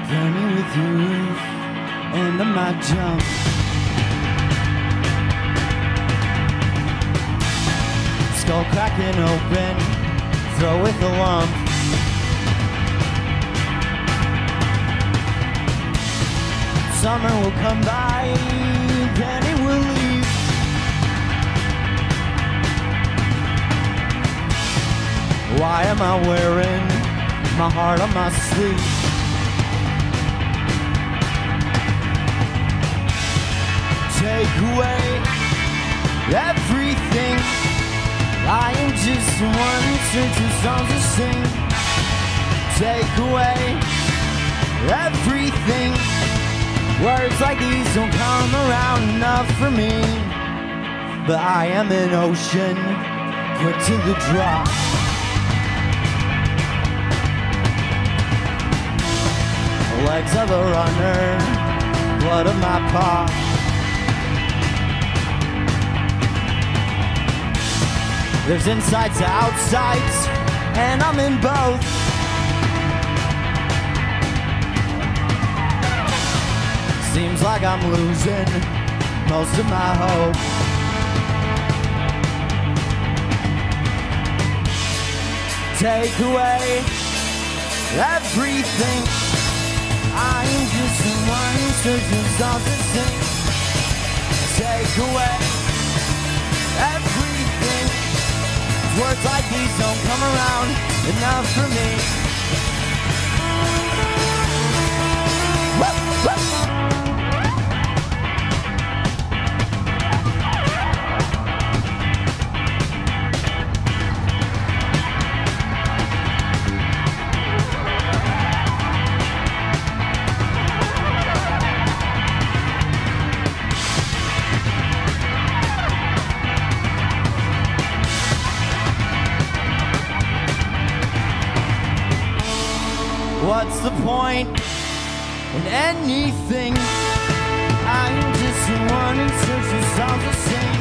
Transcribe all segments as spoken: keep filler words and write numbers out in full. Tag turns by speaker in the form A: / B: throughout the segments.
A: burning with you, and I might jump. Skull cracking open, throw with a lump. Summer will come by, then it will leave. Why am I wearing my heart on my sleeve? Take away everything. I am just one search of songs to sing. Take away everything. Words like these don't come around enough for me. But I am an ocean put to the drop. Legs of a runner, blood of my paw. There's insides to outsides, and I'm in both. Seems like I'm losing most of my hope. Take away everything. I'm just one searching songs to sing. Take away everything. Words like these don't come around enough for me. Woo, woo. What's the point in anything? I'm just one in search of songs to sing.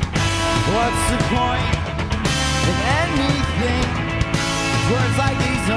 A: What's the point in anything? Words like these